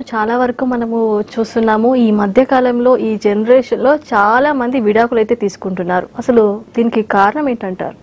చాలా వరకు మనము చూస్తున్నాము ఈ మధ్య కాలంలో ఈ జనరేషన్ లో చాలా మంది విడాకులు అయితే తీసుకుంటున్నారు. అసలు దీనికి కారణం ఏంటంటారు?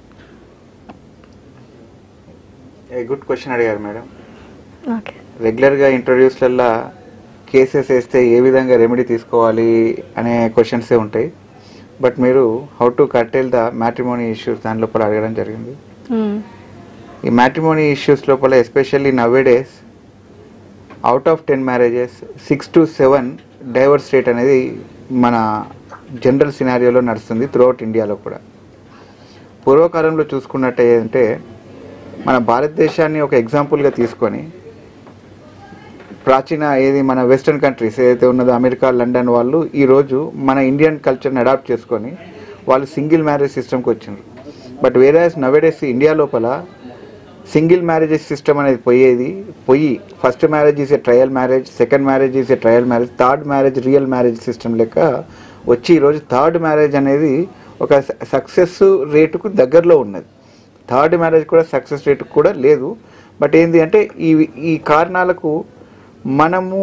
గుడ్ క్వశ్చన్ అడిగారు మేడం. ఓకే, రెగ్యులర్ గా ఇంటర్వ్యూస్లల్లో కేసెస్ వేస్తే ఏ విధంగా రెమెడీ తీసుకోవాలి అనే క్వశ్చన్సే ఉంటాయి. బట్ మీరు how to curtail the matrimony issues దాని లోపల అడగడం జరిగింది. ఈ మ్యాట్రిమోనీ ఇష్యూస్ లోపల especially nowadays out of 10 marriages 6 to 7 divorce rate అనేది మన జనరల్ సినారియోలో నడుస్తుంది త్రూఅవుట్ ఇండియాలో కూడా. పూర్వకాలంలో చూసుకున్నట్టయితే మన భారతదేశాన్ని ఒక ఎగ్జాంపుల్గా తీసుకొని ప్రాచీన మన వెస్టర్న్ కంట్రీస్ ఏదైతే ఉన్నదో అమెరికా, లండన్ వాళ్ళు ఈరోజు మన ఇండియన్ కల్చర్ని అడాప్ట్ చేసుకొని వాళ్ళు సింగిల్ మ్యారేజ్ సిస్టమ్కి వచ్చిండ్రు. బట్ వేరేస్ నవేడేస్ ఇండియా లోపల సింగిల్ మ్యారేజెస్ సిస్టమ్ అనేది పోయి first marriage is a trial marriage, second marriage is a trial marriage, third marriage real marriage system లెక్క వచ్చి ఈరోజు థర్డ్ మ్యారేజ్ అనేది ఒక సక్సెస్ రేటుకు దగ్గరలో ఉన్నది. థర్డ్ మ్యారేజ్ కూడా సక్సెస్ రేటు కూడా లేదు. బట్ ఏంటి అంటే ఈ కారణాలకు మనము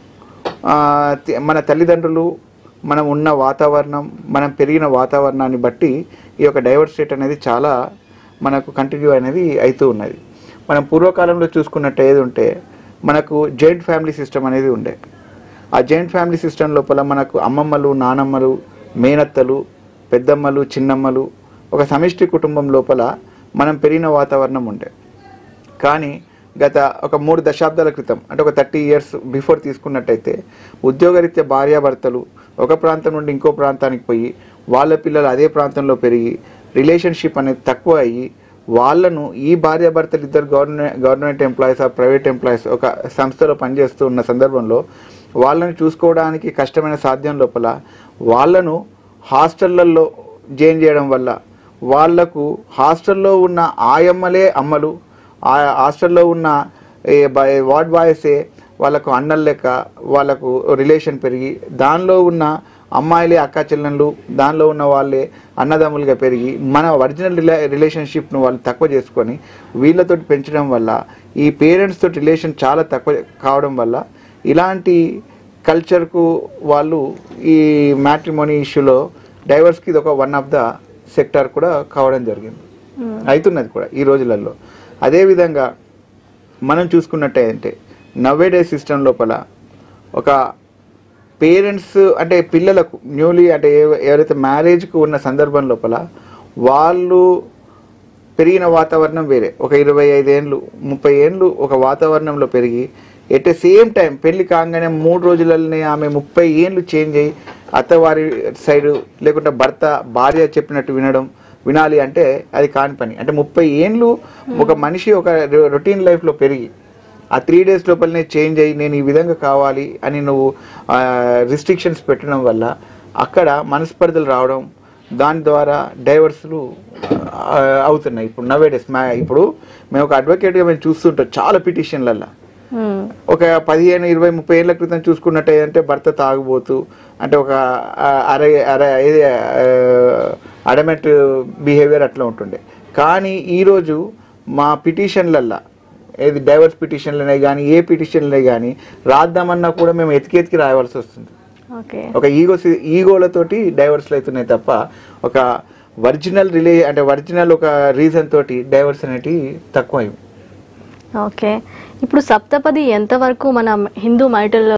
మన తల్లిదండ్రులు, మనం ఉన్న వాతావరణం, మనం పెరిగిన వాతావరణాన్ని బట్టి ఈ యొక్క డైవర్స్ రేట్ అనేది చాలా మనకు కంటిన్యూ అనేది అవుతూ ఉన్నది. మనం పూర్వకాలంలో చూసుకున్నట్టు ఏది ఉంటే మనకు జాయింట్ ఫ్యామిలీ సిస్టమ్ అనేది ఉండే. ఆ జాయింట్ ఫ్యామిలీ సిస్టమ్ లోపల మనకు అమ్మమ్మలు, నానమ్మలు, మేనత్తలు, పెద్దమ్మలు, చిన్నమ్మలు ఒక సమిష్టి కుటుంబం లోపల మనం పెరిగిన వాతావరణం ఉండే. కానీ గత ఒక 3 దశాబ్దాల క్రితం అంటే ఒక 30 years బిఫోర్ తీసుకున్నట్టయితే ఉద్యోగరీత్యా భార్యాభర్తలు ఒక ప్రాంతం నుండి ఇంకో ప్రాంతానికి పోయి వాళ్ళ పిల్లలు అదే ప్రాంతంలో పెరిగి రిలేషన్షిప్ అనేది తక్కువ అయ్యి వాళ్ళను ఈ భార్యాభర్తలు ఇద్దరు గవర్నమెంట్ ఎంప్లాయీస్ ఆ ప్రైవేట్ ఎంప్లాయీస్ ఒక సంస్థలో పనిచేస్తూ ఉన్న సందర్భంలో వాళ్ళని చూసుకోవడానికి కష్టమైన సాధ్యం లోపల వాళ్ళను హాస్టళ్లలో జాయిన్ చేయడం వల్ల వాళ్లకు హాస్టల్లో ఉన్న ఆయమ్మలే అమ్మలు, ఆ హాస్టల్లో ఉన్న వార్డ్ బాయ్సే వాళ్ళకు అన్నల లెక్క వాళ్ళకు రిలేషన్ పెరిగి దానిలో ఉన్న అమ్మాయిలే అక్క చెల్లెళ్ళు, దానిలో ఉన్న వాళ్ళే అన్నదమ్ములుగా పెరిగి మన ఒరిజినల్ రిలేషన్షిప్ను వాళ్ళు తక్కువ చేసుకొని వీళ్ళతో పెంచడం వల్ల ఈ పేరెంట్స్ తోటి రిలేషన్ చాలా తక్కువ కావడం వల్ల ఇలాంటి కల్చర్కు వాళ్ళు ఈ మ్యాట్రిమోనీ ఇష్యూలో డైవర్స్కి ఇది ఒక వన్ ఆఫ్ ద సెక్టార్ కూడా కావడం జరిగింది, అవుతున్నది కూడా ఈ రోజులలో. అదేవిధంగా మనం చూసుకున్నట్టయితే నవ్వేడే సిస్టమ్ లోపల ఒక పేరెంట్స్ అంటే పిల్లలకు న్యూలీ అంటే ఎవరైతే మ్యారేజ్కు ఉన్న సందర్భం లోపల వాళ్ళు పెరిగిన వాతావరణం వేరే, ఒక 25 ఏళ్ళు 30 ఏళ్ళు ఒక వాతావరణంలో పెరిగి ఎట్ ఎ సేమ్ టైం పెళ్లి కాగానే 3 రోజులనే ఆమె 30 ఏళ్ళు చేంజ్ అయ్యి అత్తవారి సైడు లేకుంటే భార్య చెప్పినట్టు వినాలి అంటే అది కాని పని. అంటే 30 ఏళ్ళు ఒక మనిషి ఒక రొటీన్ లైఫ్లో పెరిగి ఆ 3 days లోపలనే చేంజ్ అయ్యి నేను ఈ విధంగా కావాలి అని నువ్వు రిస్ట్రిక్షన్స్ పెట్టడం వల్ల అక్కడ మనస్పర్ధలు రావడం, దాని ద్వారా డైవర్స్లు అవుతున్నాయి. ఇప్పుడు నవేడేస్ ఇప్పుడు మేము ఒక అడ్వకేట్గా మేము చూస్తుంటాం చాలా పిటిషన్లల్లో. ఒక 15, 20, 30 ఏళ్ల క్రితం చూసుకున్నట్టయితే భర్త తాగుబోతూ అంటే ఒక అడమెంట్ బిహేవియర్ అట్లా ఉంటుండే. కానీ ఈరోజు మా పిటిషన్లల్లో ఏది డైవర్స్ పిటిషన్లనే కానీ ఏ పిటిషన్లనే కానీ రాద్దామన్నా కూడా మేము ఎతికి రాయవలసి వస్తుంది. ఒక ఈగోలతోటి డైవర్స్లు అవుతున్నాయి తప్ప ఒక ఒరిజినల్ ఒక రీజన్ తోటి డైవర్స్ అనేటివి తక్కువ. ఓకే, ఇప్పుడు సప్తపది ఎంతవరకు మన హిందూ మైటల్లో